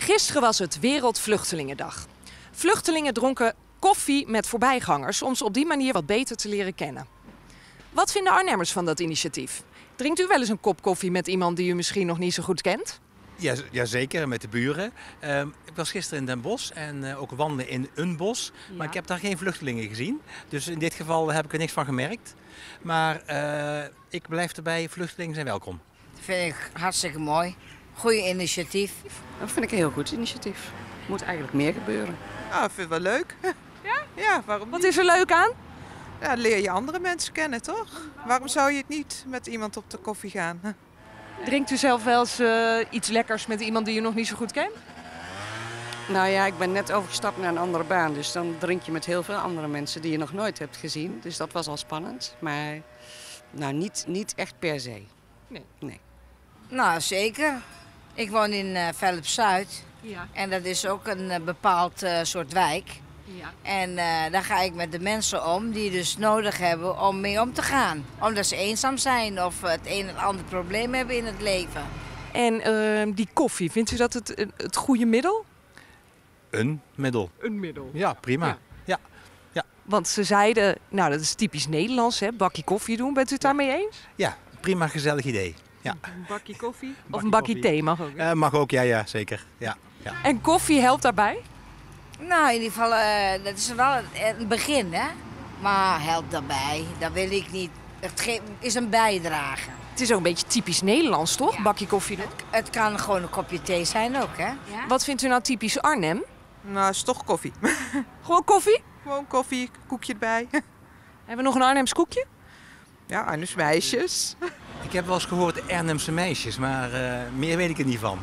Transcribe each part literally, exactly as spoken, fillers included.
Gisteren was het Wereldvluchtelingendag. Vluchtelingen dronken koffie met voorbijgangers om ze op die manier wat beter te leren kennen. Wat vinden Arnhemmers van dat initiatief? Drinkt u wel eens een kop koffie met iemand die u misschien nog niet zo goed kent? Ja, jazeker, met de buren. Uh, ik was gisteren in Den Bosch en uh, ook wandelen in een bos. Ja. Maar ik heb daar geen vluchtelingen gezien. Dus in dit geval heb ik er niks van gemerkt. Maar uh, ik blijf erbij, vluchtelingen zijn welkom. Dat vind ik hartstikke mooi. Goeie initiatief. Dat vind ik een heel goed initiatief. Moet eigenlijk meer gebeuren. Ah, ik vind het wel leuk. Ja? Ja, waarom Wat niet? is er leuk aan? Ja, leer je andere mensen kennen, toch? Waarom zou je het niet met iemand op de koffie gaan? Drinkt u zelf wel eens uh, iets lekkers met iemand die u nog niet zo goed kent? Nou ja, ik ben net overgestapt naar een andere baan. Dus dan drink je met heel veel andere mensen die je nog nooit hebt gezien. Dus dat was al spannend. Maar nou, niet, niet echt per se. Nee. Nee. Nou, zeker. Ik woon in uh, Velp-Zuid. Ja. En dat is ook een uh, bepaald uh, soort wijk. Ja. En uh, daar ga ik met de mensen om die dus nodig hebben om mee om te gaan. Omdat ze eenzaam zijn of het een en ander probleem hebben in het leven. En uh, die koffie, vindt u dat het, het goede middel? Een middel. Een middel. Ja, prima. Ja. Ja. Ja. Want ze zeiden, nou dat is typisch Nederlands, hè, bakje koffie doen. Bent u het daarmee eens? Ja, prima gezellig idee. Ja. Een bakje koffie? Of Bakje een bakje koffie. thee mag ook. Uh, mag ook, ja, ja zeker. Ja. Ja. En koffie helpt daarbij? Nou, in ieder geval, uh, dat is wel een begin, hè. Maar helpt daarbij, dat wil ik niet. Het ge- is een bijdrage. Het is ook een beetje typisch Nederlands, toch? Ja. Bakje koffie doen. Het, het kan gewoon een kopje thee zijn ook, hè. Ja? Wat vindt u nou typisch Arnhem? Nou, het is toch koffie. Gewoon koffie? Gewoon koffie, koekje erbij. Hebben we nog een Arnhems koekje? Ja, Arnhems meisjes. Ik heb wel eens gehoord Arnhemse meisjes, maar uh, meer weet ik er niet van.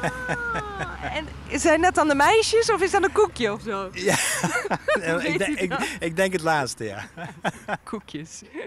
Ah, en zijn dat dan de meisjes of is dat een koekje of zo? Ja, ik, denk, ik, ik denk het laatste, ja. Koekjes.